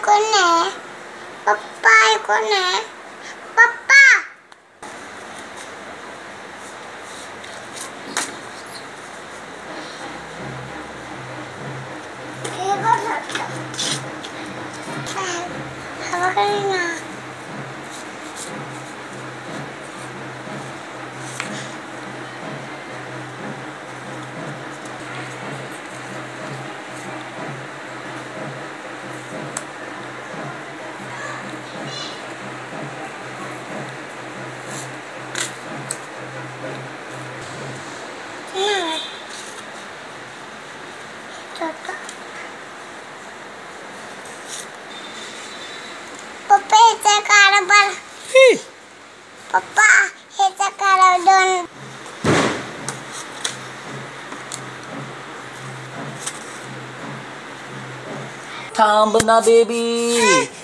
कोण आहे? पप्पा आहे कोण आहे? पप्पा हे बघ हवा करे ना. पप्पा ह्याचा कारभार पप्पा ह्याचा कारभार दोन थांब ना बेबी.